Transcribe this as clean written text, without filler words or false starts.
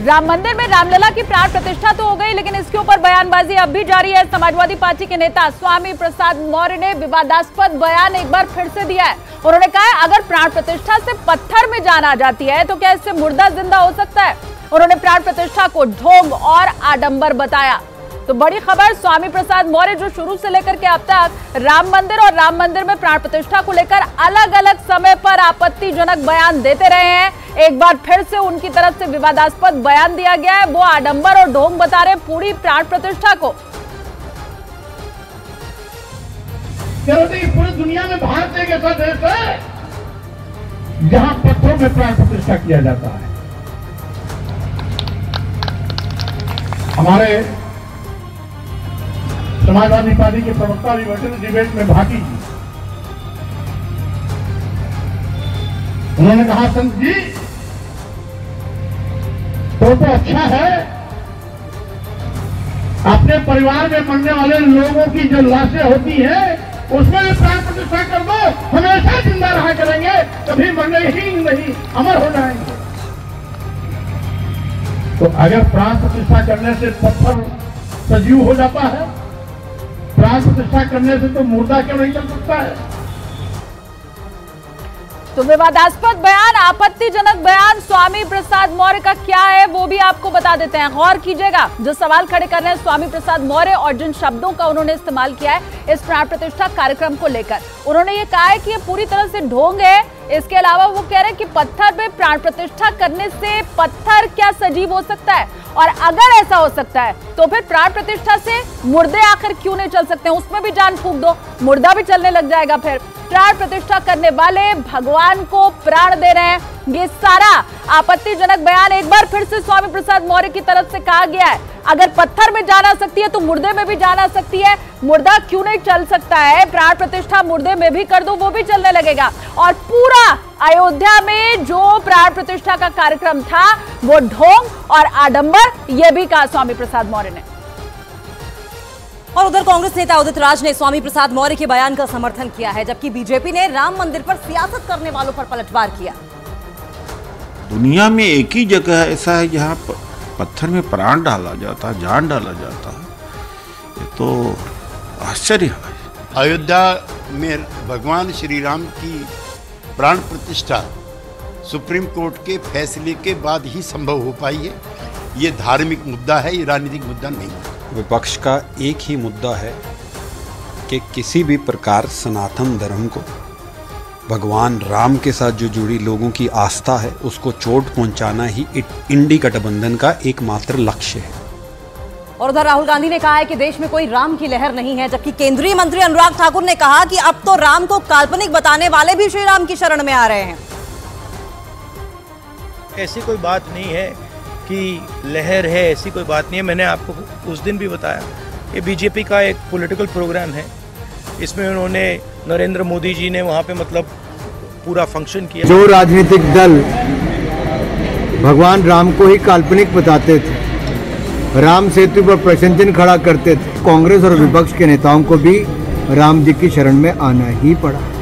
राम मंदिर में रामलला की प्राण प्रतिष्ठा तो हो गई, लेकिन इसके ऊपर बयानबाजी अब भी जारी है। समाजवादी पार्टी के नेता स्वामी प्रसाद मौर्य ने विवादास्पद बयान एक बार फिर से दिया है। उन्होंने कहा है अगर प्राण प्रतिष्ठा से पत्थर में जान आ जाती है तो क्या इससे मुर्दा जिंदा हो सकता है। उन्होंने प्राण प्रतिष्ठा को ढोंग और आडंबर बताया। तो बड़ी खबर, स्वामी प्रसाद मौर्य जो शुरू से लेकर के अब तक राम मंदिर और राम मंदिर में प्राण प्रतिष्ठा को लेकर अलग अलग समय पर आपत्तिजनक बयान देते रहे हैं, एक बार फिर से उनकी तरफ से विवादास्पद बयान दिया गया है। वो आडंबर और ढोंग बता रहे पूरी प्राण प्रतिष्ठा को। पूरी दुनिया में भारत एक ऐसा देश है जहां पत्थरों में प्राण प्रतिष्ठा किया जाता है। हमारे समाजवादी पार्टी के प्रवक्ता भी बैठे डिबेट में भागी जी, उन्होंने कहा संत जी तो अच्छा है, अपने परिवार में मरने वाले लोगों की जो लाशें होती हैं उसमें भी प्राण प्रतिष्ठा कर दो, हमेशा जिंदा रहा करेंगे, कभी मरने ही नहीं, अमर हो जाएंगे। तो अगर प्राण प्रतिष्ठा करने से पत्थर सजीव हो जाता है, प्राण प्रतिष्ठा करने से तो मुर्दा क्यों नहीं चल सकता है। तो विवादास्पद बयान, आपत्तिजनक बयान स्वामी प्रसाद मौर्य का क्या है वो भी आपको बता देते हैं। गौर कीजिएगा, जो सवाल खड़े कर रहे हैं स्वामी प्रसाद मौर्य और जिन शब्दों का उन्होंने इस्तेमाल किया है इस प्राण प्रतिष्ठा कार्यक्रम को लेकर, उन्होंने ये कहा है कि ये पूरी तरह से ढोंग है। इसके अलावा वो कह रहे हैं कि पत्थर पे प्राण प्रतिष्ठा करने से पत्थर क्या सजीव हो सकता है, और अगर ऐसा हो सकता है तो फिर प्राण प्रतिष्ठा से मुर्दे आखिर क्यों नहीं चल सकते, उसमें भी जान फूंक दो, मुर्दा भी चलने लग जाएगा। फिर प्राण प्रतिष्ठा करने वाले भगवान को प्राण दे रहे हैं। ये सारा आपत्तिजनक बयान एक बार फिर से स्वामी प्रसाद मौर्य की तरफ से कहा गया है। अगर पत्थर में जान आ सकती है तो मुर्दे में भी जान आ सकती है, मुर्दा क्यों नहीं चल सकता है, प्राण प्रतिष्ठा मुर्दे में भी कर दो, वो भी चलने लगेगा। और पूरा अयोध्या में जो प्राण प्रतिष्ठा का कार्यक्रम था वो ढोंग और आडंबर, ये भी कहा स्वामी प्रसाद मौर्य ने। और उधर कांग्रेस नेता उदित राज ने स्वामी प्रसाद मौर्य के बयान का समर्थन किया है, जबकि बीजेपी ने राम मंदिर पर सियासत करने वालों पर पलटवार किया। दुनिया में एक ही जगह ऐसा है जहां पत्थर में प्राण डाला जाता है, जान डाला जाता है, ये तो आश्चर्य है। अयोध्या में भगवान श्री राम की प्राण प्रतिष्ठा सुप्रीम कोर्ट के फैसले के बाद ही संभव हो पाई है। ये धार्मिक मुद्दा है, ये राजनीतिक मुद्दा नहीं है। विपक्ष का एक ही मुद्दा है कि किसी भी प्रकार सनातन धर्म को, भगवान राम के साथ जो जुड़ी लोगों की आस्था है, उसको चोट पहुंचाना ही इंडी गठबंधन का एकमात्र लक्ष्य है। और उधर राहुल गांधी ने कहा है कि देश में कोई राम की लहर नहीं है, जबकि केंद्रीय मंत्री अनुराग ठाकुर ने कहा कि अब तो राम को काल्पनिक बताने वाले भी श्री राम की शरण में आ रहे हैं। ऐसी कोई बात नहीं है कि लहर है, ऐसी कोई बात नहीं है। मैंने आपको उस दिन भी बताया, ये बीजेपी का एक पॉलिटिकल प्रोग्राम है, इसमें उन्होंने नरेंद्र मोदी जी ने वहाँ पे मतलब पूरा फंक्शन किया। जो राजनीतिक दल भगवान राम को ही काल्पनिक बताते थे, राम सेतु पर प्रश्न चिन्ह खड़ा करते थे, कांग्रेस और विपक्ष के नेताओं को भी राम जी की शरण में आना ही पड़ा।